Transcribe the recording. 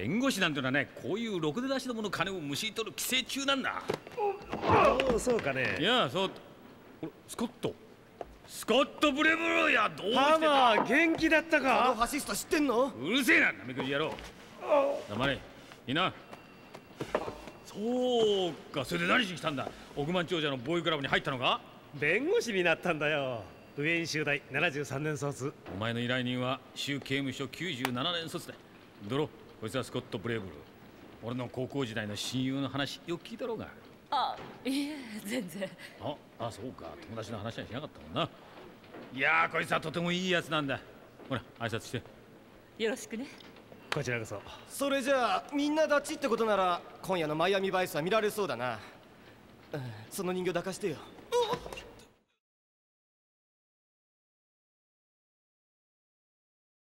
弁護士なんてのはね、こういうろくでなしどもの金をむしり取る寄生虫なんだ。 おお、そうかね。 いや、そう。スコットブレブルーや、どうしてハマー元気だったあのか？ ファシスト知ってんの？ うるせえな、なめくじ野郎。黙れ、いいな。そうか、それで何しに来たんだ。億万長者のボーイクラブに入ったのか？ 弁護士になったんだよ。ウェイン州大73年卒。 お前の依頼人は州刑務所97年卒だ。ドロ、こいつはスコット・ブレイブルー。俺の高校時代の親友の話よく聞いたろうが。 あ、いえ、全然。 そうか、友達の話はしなかったもんな。いやー、こいつはとてもいいやつなんだ。ほら、挨拶して。 よろしくね。 こちらこそ。 それじゃあみんなダチってことなら今夜のマイアミバイスは見られそうだな。その人形抱かしてよ。